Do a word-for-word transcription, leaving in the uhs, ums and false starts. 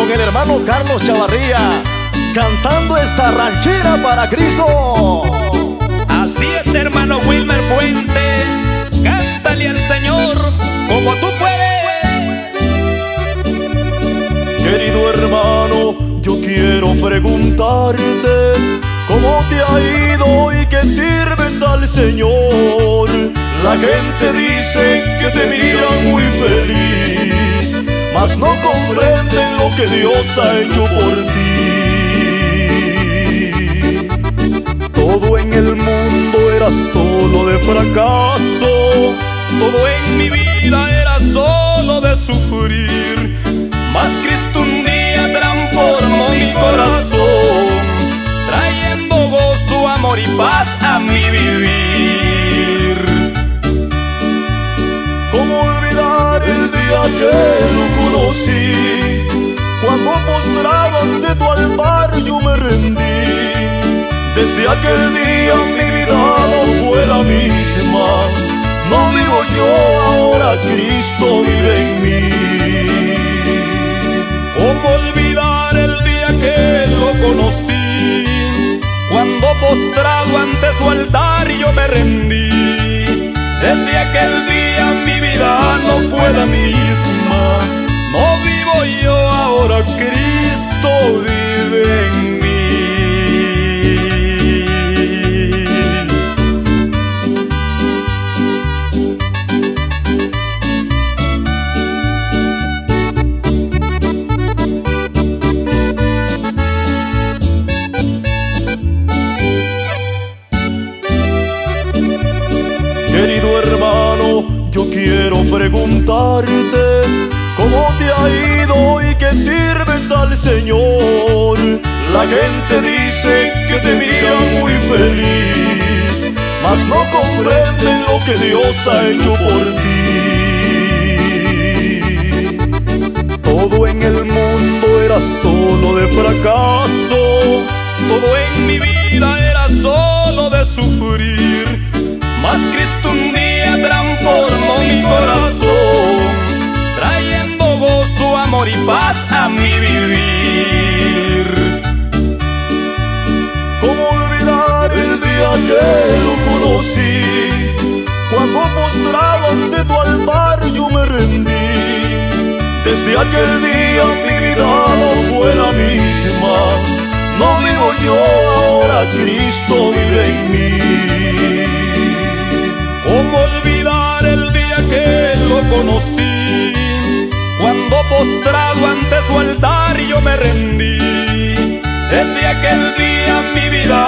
con el hermano Carlos Chavarría, cantando esta ranchera para Cristo. Así es, hermano Wilmer Fuente, cántale al Señor como tú puedes. Querido hermano, yo quiero preguntarte cómo te ha ido y qué sirves al Señor. La gente dice que te miran muy feliz, mas no comprenden lo que Dios ha hecho por ti. Todo en el mundo era solo de fracaso, todo en mi vida era solo de sufrir, mas Cristo un día transformó mi corazón, trayendo gozo, amor y paz a mi vivir. ¿Cómo olvidar el día que lo conocí? Cuando postrado ante tu altar yo me rendí. Desde aquel día mi vida no fue la misma. No vivo yo, ahora Cristo vive en mí. ¿Cómo olvidar el día que lo conocí? Cuando postrado ante su altar yo me rendí. Desde aquel día mi vida no fue la misma. No vivo yo, ahora Cristo vive en mí. Querido hermano, yo quiero preguntarte cómo te ha ido y qué sirves al Señor. La gente dice que te miran muy feliz, mas no comprenden lo que Dios ha hecho por ti. Todo en el mundo era solo de fracaso, todo en mi vida era solo de sufrir, mas Cristo un día transformó mi corazón, trayendo gozo, amor y paz a mi vivir. ¿Cómo olvidar el día que lo conocí? Cuando postrado ante tu altar yo me rendí. Desde aquel día mi vida no fue la misma. No vivo yo, ahora Cristo vive en mí. ¿Cómo olvidar el día que lo conocí? Cuando postrado ante su altar yo me rendí. Desde aquel día mi vida